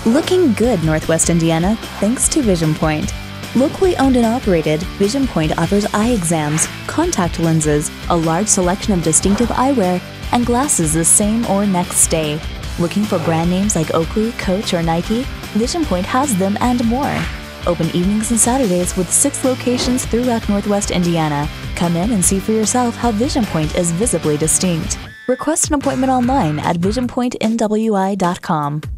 Looking good, Northwest Indiana, thanks to Vision Point. Locally owned and operated, Vision Point offers eye exams, contact lenses, a large selection of distinctive eyewear, and glasses the same or next day. Looking for brand names like Oakley, Coach, or Nike? Vision Point has them and more. Open evenings and Saturdays with 6 locations throughout Northwest Indiana. Come in and see for yourself how Vision Point is visibly distinct. Request an appointment online at visionpointnwi.com.